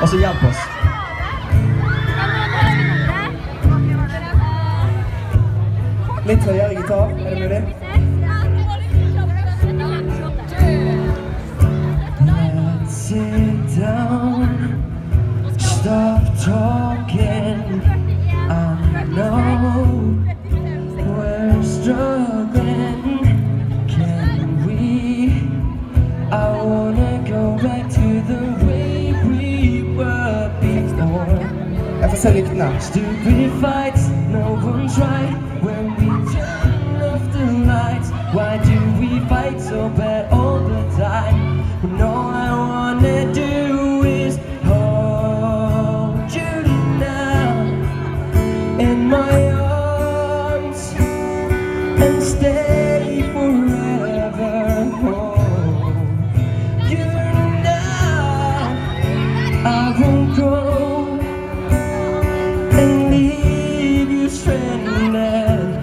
Og så hjelp oss. Litt høyere gitar, er det mulig? Let's sit down, stop talking. I know we're struggling. Can we? I wanna go back to the way we were before. Jeg får se lyktene. Stupid fights, no one's right. When we turn off the lights, why do we fight so bad all the time? When all I wanna do is hold you now in my arms and stay forever. Hold you now. I won't go and leave you stranded.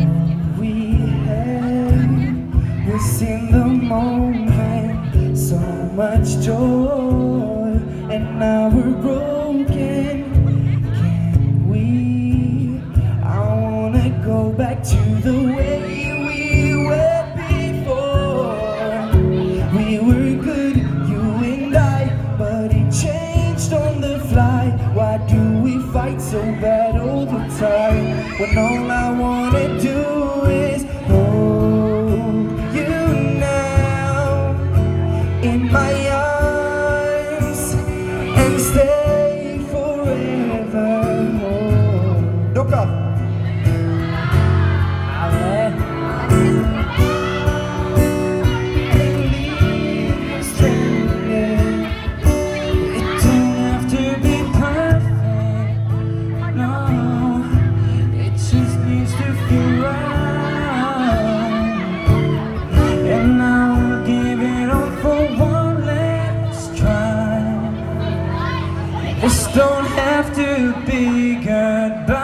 We've seen the moment, so much joy, and now we're broken. Can we? I wanna go back to the way we were before. We were good, you and I, but it changed on the fly. Why do we fight so bad all the time, when all I wanna do is in my arms and stay forever more. Dere! It don't have to be perfect, no. It just needs to feel right. And I will give it all for one last try. This don't have to be goodbye.